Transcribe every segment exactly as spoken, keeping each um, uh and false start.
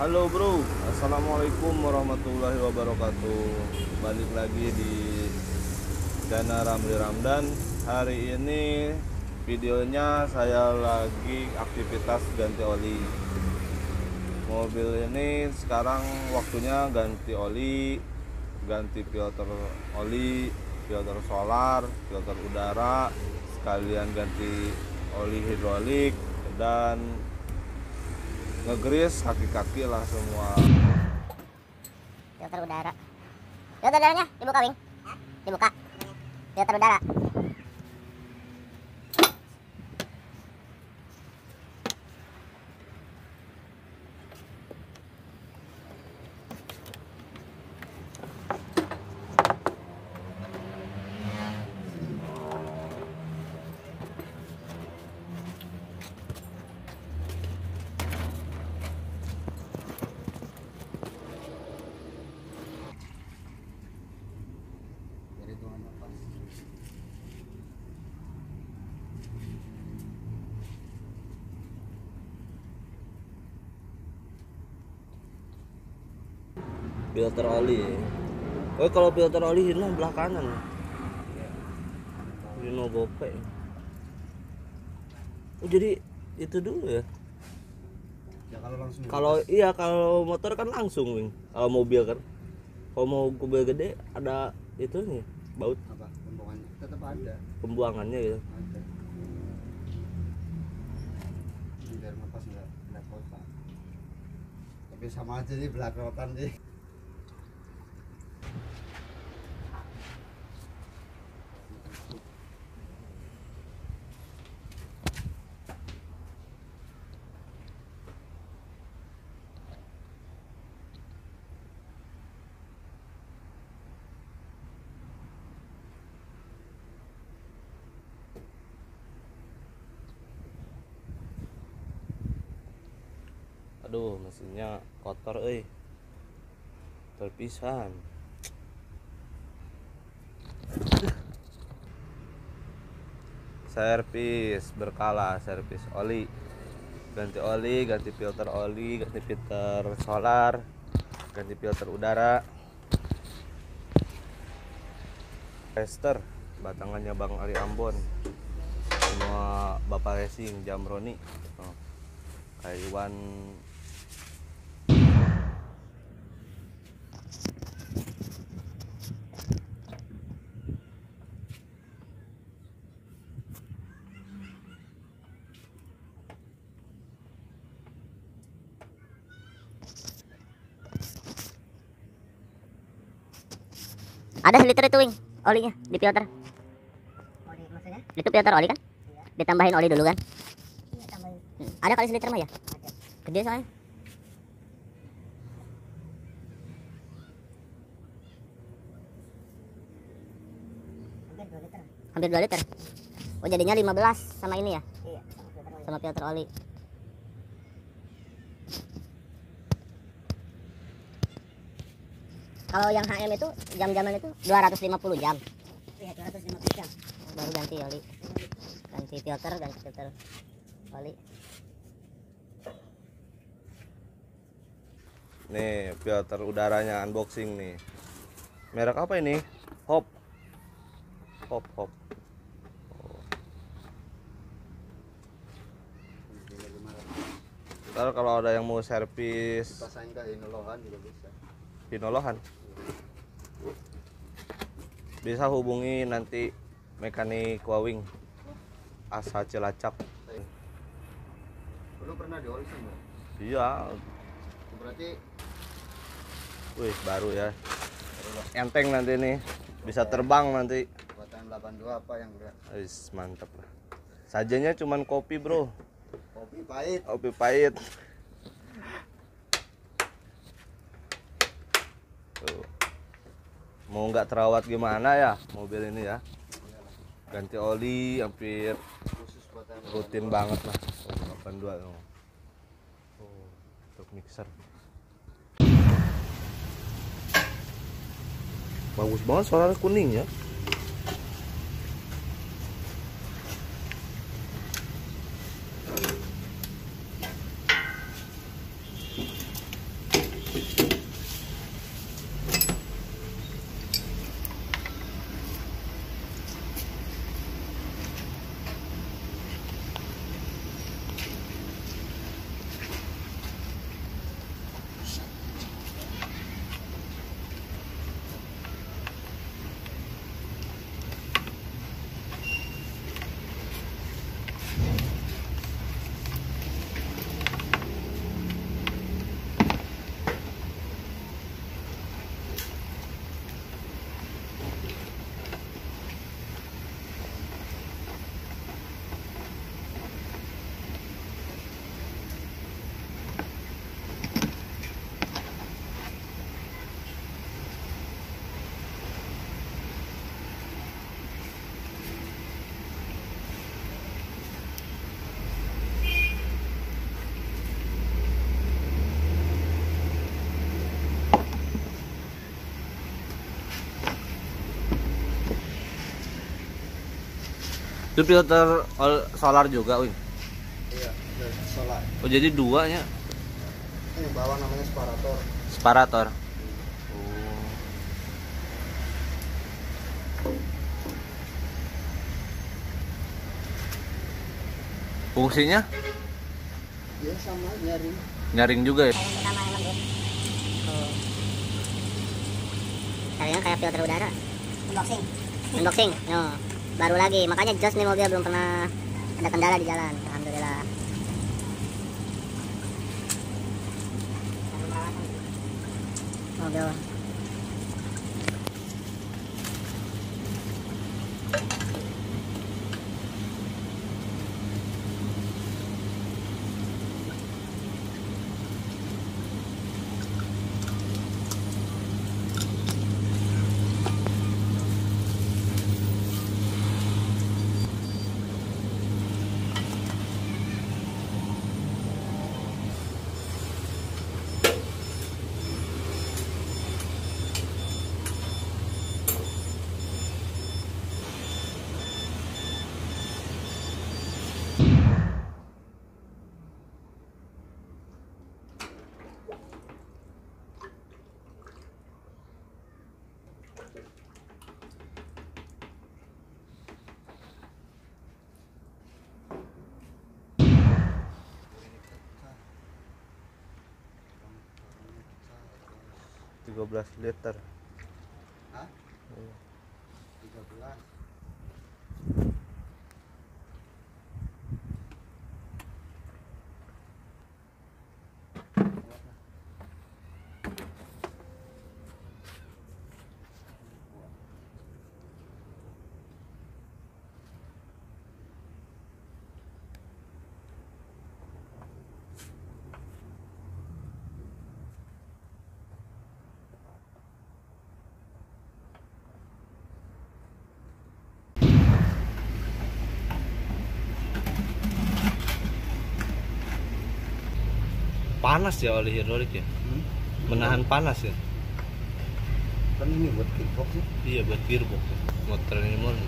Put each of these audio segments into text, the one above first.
Halo bro, assalamualaikum warahmatullahi wabarakatuh. Balik lagi di channel Ramli Ramdan. Hari ini videonya saya lagi aktivitas ganti oli. Mobil ini sekarang waktunya ganti oli, ganti filter oli, filter solar, filter udara, sekalian ganti oli hidrolik dan ngegris kaki-kaki lah semua. Filter udara. Filter udaranya dibuka, Wing. Dibuka. Filter udara. Filter oli. Oh, kalau filter oli Hino belah kanan. Hino gope. Oh, jadi itu dulu ya. Ya kalau langsung Kalau iya kalau motor kan langsung, Wing. Kalau mobil kan. Kalau mau mobil gede ada itu nih, baut apa pembuangannya tetap ada. pembuangannya gitu. Ada. Biar ngepas nggak belepotan. Tapi sama aja nih belepotan sih. Aduh, mesinnya kotor euy. Terpisan. Servis berkala, servis oli. Ganti oli, ganti filter oli, ganti filter solar, ganti filter udara. Tester batangannya Bang Ali Ambon. Semua Bapak Racing Jamroni. Oh. Kayuan Ada seliter itu, Wing. Olinya di filter. Oli maksudnya? Itu filter oli kan? Iya. Ditambahin oli dulu kan? Iya tambahin. Hmm. Ada kali seliter mah ya? Ada. Gede soalnya. Hampir dua liter. Hampir dua liter. Oh, jadinya lima belas sama ini ya? Iya, sama filter oli. Sama filter oli. Kalau yang H M itu jam-jaman itu dua ratus lima puluh jam. Iya, dua ratus lima puluh jam. Baru ganti oli. Ganti filter, ganti filter oli. nih filter udaranya unboxing nih. Merek apa ini? Hop. Hop Hop. Oh. Ntar kalau ada yang mau servis Pasangin ke Inolohan juga bisa. Hinolohan, bisa hubungi nanti mekanik Wawing Asa Cilacap. Lu pernah di oli sama? Iya, Berarti wih baru ya. Enteng nanti nih, bisa terbang nanti. buatan delapan puluh dua apa yang berat? Wis mantep lah. Sajanya cuman kopi bro, Kopi pahit. kopi pahit. Tuh. Mau nggak terawat gimana ya mobil ini ya? Ganti oli hampir Khusus buatan rutin banget lah. Oh, delapan puluh dua. Oh, untuk mixer. Bagus banget suara kuning ya. Itu filter ol- solar juga, Win. Iya, dari solar. Oh, jadi duanya Ini yang bawah namanya separator. separator. Oh. Fungsinya Ya sama nyaring. nyaring juga ya. Yang pertama emang bro. Oh. Caranya kayak filter udara. Unboxing. Unboxing. No. Baru lagi. Makanya jos nih mobil belum pernah ada kendala di jalan. Alhamdulillah. Mobil. tiga belas liter. Hah? tiga belas. Panas ya oli hidrolik ya. Hmm? Menahan panas ya. Kan ini buat kickbox sih. Iya, buat gearbox ya. Motor ini murni.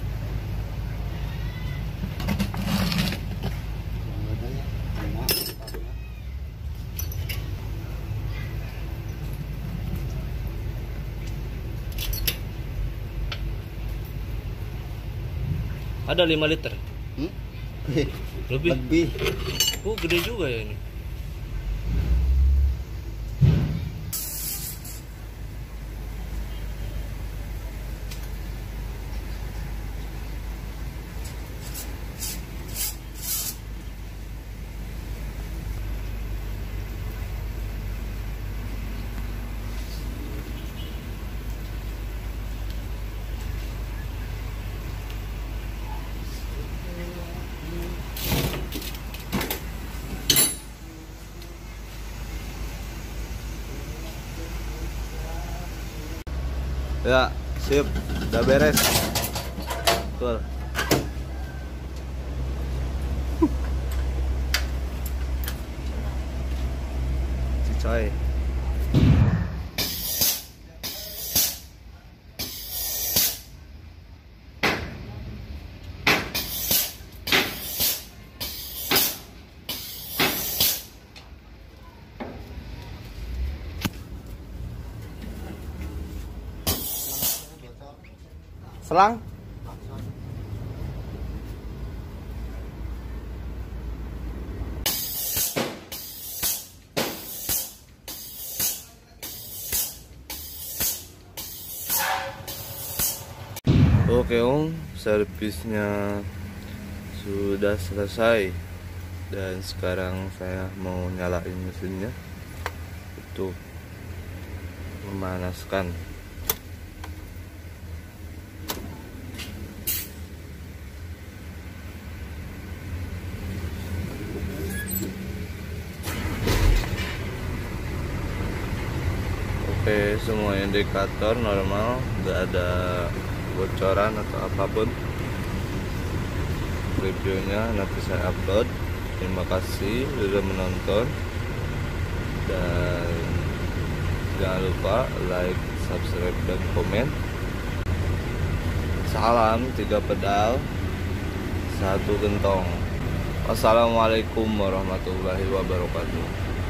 Yang adanya lima sepatunya. Ada lima liter. Hmm? Lebih. Lebih. Oh, gede juga ya ini. Ya, sip, udah beres. Betul. Si coy. Selang. Oke Om, servisnya sudah selesai dan sekarang saya mau nyalain mesinnya untuk memanaskan. Oke, semua indikator normal, nggak ada bocoran atau apapun. Reviewnya nanti saya upload. Terima kasih sudah menonton dan jangan lupa like, subscribe dan komen. Salam tiga pedal satu gentong. Wassalamualaikum warahmatullahi wabarakatuh.